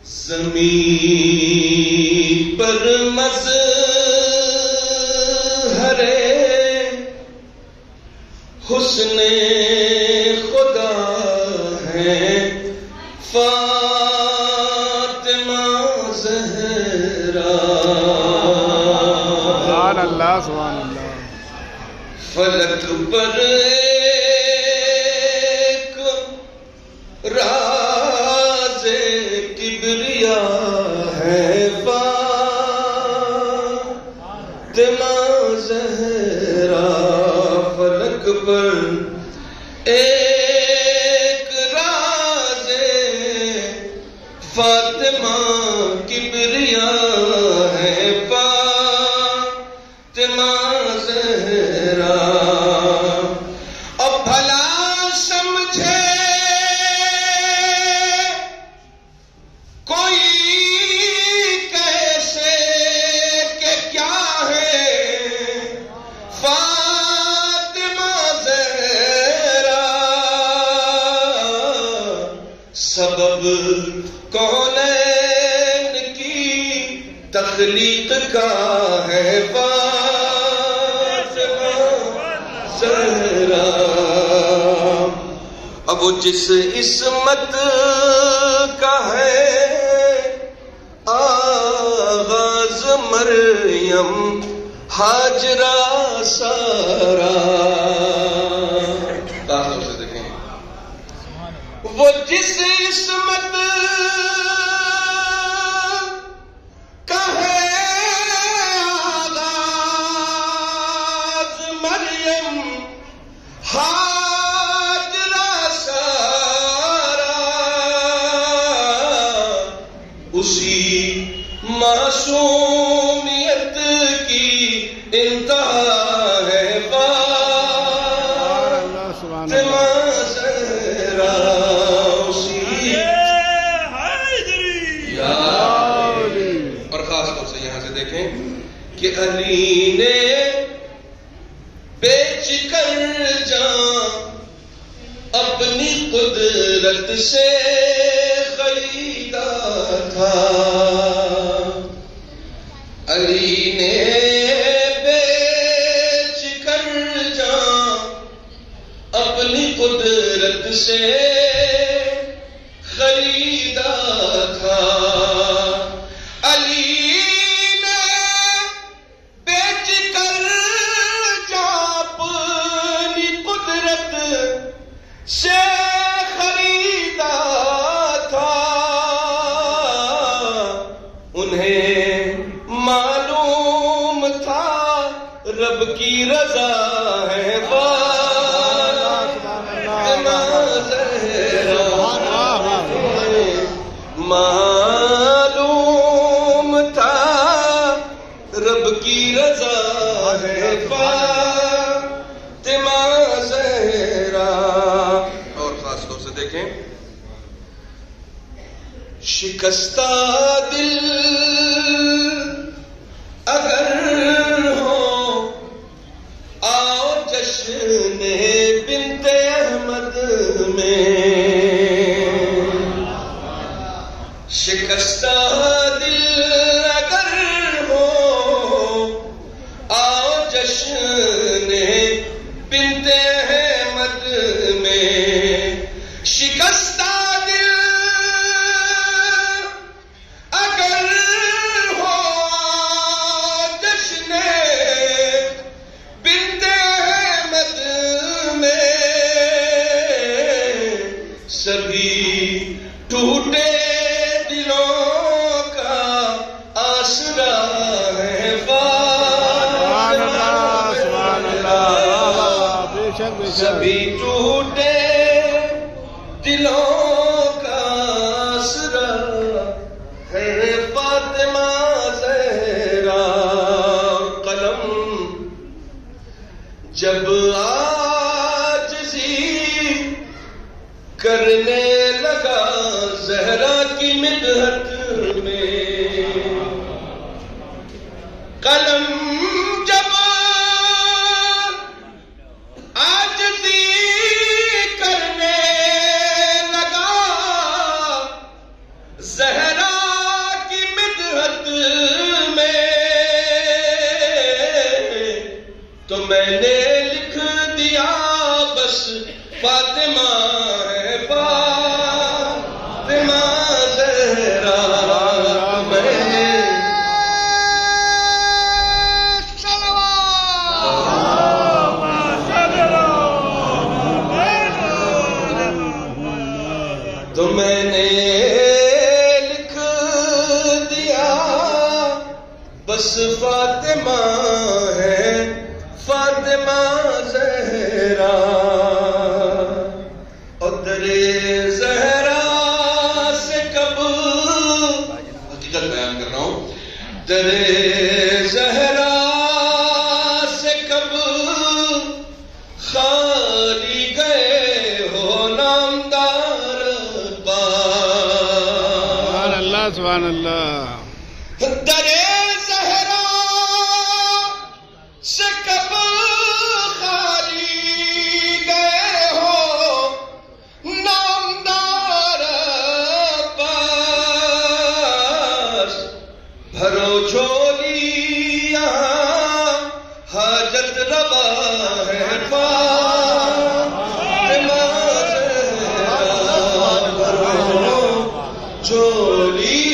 زمین پر مظہر حسن خدا ہے فاطمہ زہرا. سبحان اللہ سبحان اللہ. فلک پر ایک راز کبریا ہے فاطمہ زہرا. فلک پر ایک راز فاطمہ کبریا ہے فاطمہ زہرا. اب بھلا سمجھے کوئی کیسے کہ کیا ہے فاطمہ زہرا. سبب کونین کی تخلیق کا ہے فاطمہ زہرا. اب وہ جس عصمت کا ہے آغاز مریم ہاجرہ سارا. تاثر سے دیکھیں وہ جس عصمت کا ہے آغاز مریم ہاجرہ سارا. اسی معصومیت کی انتہا ہے فاطمہ زہرا. اور خاص طور سے یہاں سے دیکھیں کہ علی نے بیچ کر جان اپنی قدرت سے خریدا تھا. علی نے بیچ کر جان اپنی قدرت سے خریدا تھا. علی نے بیچ کر جان اپنی قدرت سے خریدا تھا. انہیں معلوم تھا رب کی رضا ہے فاطمہ زہرا. معلوم تھا رب کی رضا ہے فاطمہ زہرا. اور خاص طور سے دیکھیں شکستہ دل اگر ہو آؤ جشن بنت احمد میں. شکستہ دل اگر ہو آؤ جشن بنت احمد میں. شکستہ دل اگر ہو جشن بنت احمد میں. سبھی ٹوٹے دلوں کا آسرا ہے فاطمہ. سبھی ٹوٹے دلوں کا آسرا ہے فاطمہ زہرا. قلم جب عاجزی کرنے لگا زہرا کی مدحت میں. قلم جب عاجزی کرنے لگا زہرا خط میں تو میں نے لکھ دیا بس فاطمہ ہے فاطمہ زہرا میں نے تو میں نے لکھ دیا بس فاطمہ ہے فاطمہ زہرا اور در زہرا سے کب حقیقت بیان کر رہا ہوں در زہرا سے کب خالی گئے ہو نامدار سبحان اللہ در زہرا سے کب خالی گئے ہو نامدار پاس بھرو جھولی یہاں حاجت روا ہے فاطمہ زہرا بھرو جھولی